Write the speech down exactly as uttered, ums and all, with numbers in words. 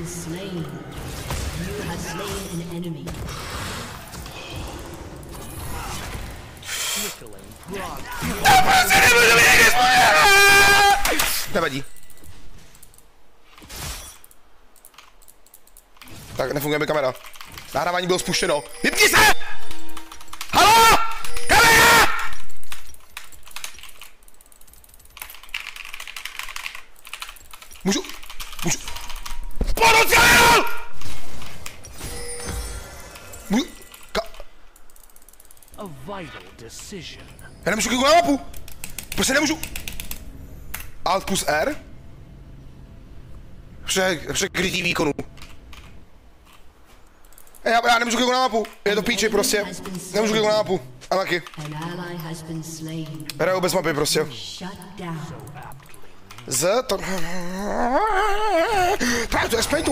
Slain. You have slain an enemy. Nevadí. Tak nefunguje mi kamera. Nahrávání bylo spuštěno. Vypni se! Haló! Kamera! Můžu... Můžu... Poručil! Můžu... Ka... Já nemůžu kliknout na mapu. Prostě nemůžu... Alt plus R? Překrytí výkonu. Já, já nemůžu kliknout na mapu. Je to píči prostě. Nemůžu kliknout na mapu. A taky. Hraju bez mapy prostě. Z to... To je, to je